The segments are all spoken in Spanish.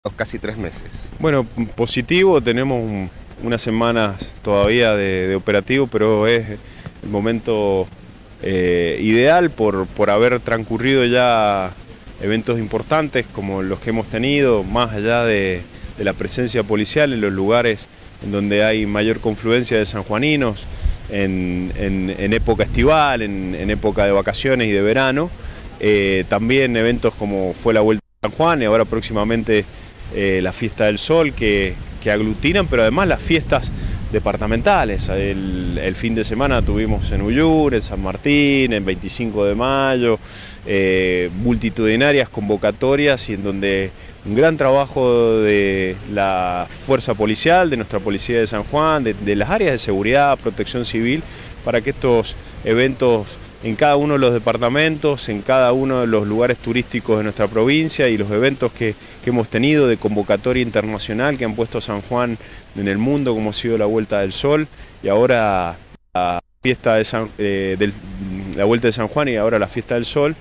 Casi 3 meses. Bueno, positivo, tenemos unas semanas todavía de operativo, pero es el momento ideal por haber transcurrido ya eventos importantes como los que hemos tenido, más allá de la presencia policial en los lugares en donde hay mayor confluencia de sanjuaninos, en época estival, en época de vacaciones y de verano. También eventos como fue la Vuelta a San Juan y ahora próximamente la Fiesta del Sol que aglutinan, pero además las fiestas departamentales. El fin de semana tuvimos en Uyur, en San Martín, en 25 de mayo, multitudinarias convocatorias y en donde un gran trabajo de la fuerza policial, de nuestra policía de San Juan, de las áreas de seguridad, protección civil, para que estos eventos en cada uno de los departamentos, en cada uno de los lugares turísticos de nuestra provincia y los eventos que hemos tenido de convocatoria internacional que han puesto a San Juan en el mundo, como ha sido la Vuelta del Sol y ahora la fiesta de la Vuelta de San Juan y ahora la Fiesta del Sol,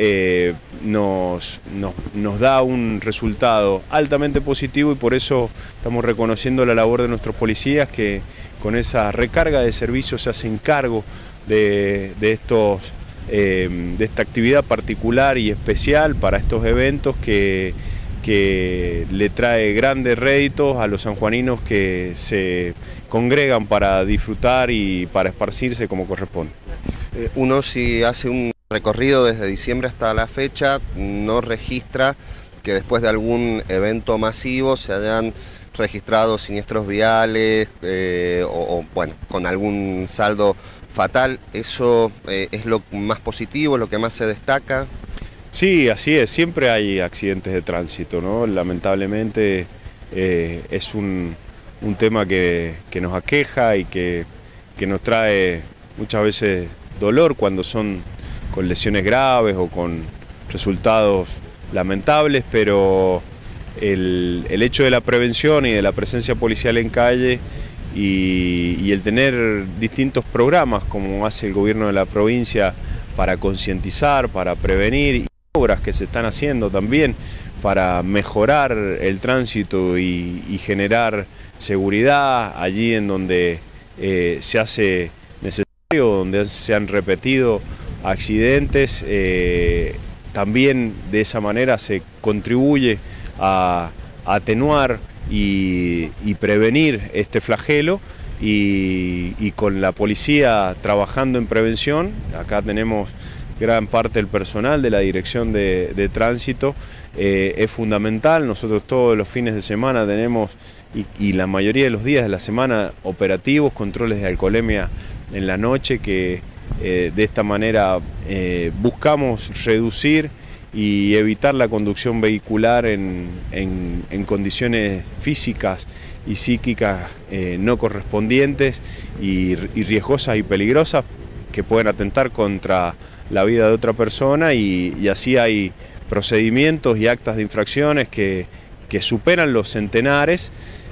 nos da un resultado altamente positivo y por eso estamos reconociendo la labor de nuestros policías que con esa recarga de servicios se hacen cargo de esta actividad particular y especial para estos eventos que le trae grandes réditos a los sanjuaninos que se congregan para disfrutar y para esparcirse como corresponde. Uno, si hace un recorrido desde diciembre hasta la fecha, no registra que después de algún evento masivo se hayan registrado siniestros viales bueno, con algún saldo fatal. ¿Eso es lo más positivo, lo que más se destaca? Sí, así es, siempre hay accidentes de tránsito, ¿no? Lamentablemente es un tema que nos aqueja y que nos trae muchas veces dolor cuando son con lesiones graves o con resultados lamentables, pero el hecho de la prevención y de la presencia policial en calle y el tener distintos programas como hace el gobierno de la provincia para concientizar, para prevenir, y obras que se están haciendo también para mejorar el tránsito y generar seguridad allí en donde se hace necesario, donde se han repetido accidentes, también de esa manera se contribuye a atenuar y prevenir este flagelo y con la policía trabajando en prevención. Acá tenemos gran parte del personal de la Dirección de Tránsito, es fundamental. Nosotros todos los fines de semana tenemos y la mayoría de los días de la semana operativos, controles de alcoholemia en la noche que de esta manera buscamos reducir y evitar la conducción vehicular en condiciones físicas y psíquicas no correspondientes y riesgosas y peligrosas que pueden atentar contra la vida de otra persona y así hay procedimientos y actas de infracciones que superan los centenares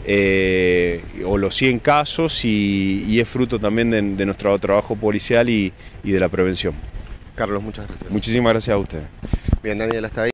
o los 100 casos y es fruto también de nuestro trabajo policial y de la prevención. Carlos, muchas gracias. Muchísimas gracias a ustedes. Bien, Daniel, hasta ahí.